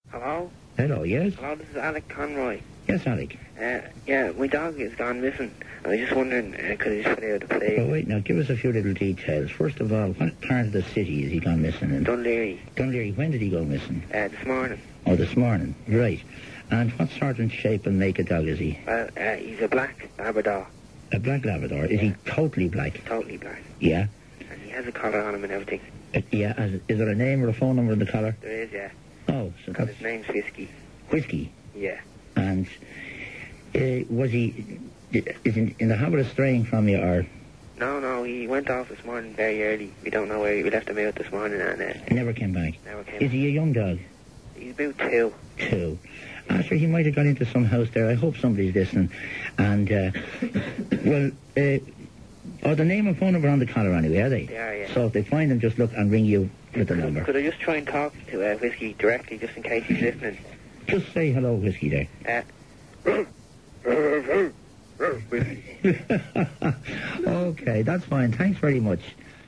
Hello? Hello, yes? Hello, this is Alec Conroy. Yes, Alec. Yeah, my dog has gone missing. I was just wondering, could he just put out a play? Oh, wait, now, give us a few little details. First of all, what part of the city has he gone missing in? Dunleary. Dunleary, when did he go missing? This morning. Oh, this morning. Right. And what sort and shape and make of dog is he? Well, he's a black Labrador. A black Labrador. Is he totally black? Totally black. Yeah. And he has a collar on him and everything. Yeah. Is there a name or a phone number in the collar? There is, yeah. Oh, so And that's... his name's Whiskey. Whiskey? Yeah. And was he... Is he in the habit of straying from you, or... No, he went off this morning very early. We don't know where we left him out this morning and... He never came back? Never came Is back. he a young dog? He's about 2. 2. Sure, he might have gone into some house there. I hope somebody's listening. And, the name and phone number on the collar anyway, are they? They are, yeah. So if they find them, just look and ring you with the number. Could I just try and talk to Whiskey directly, just in case he's listening? Just say hello, Whiskey, there. Okay, that's fine. Thanks very much.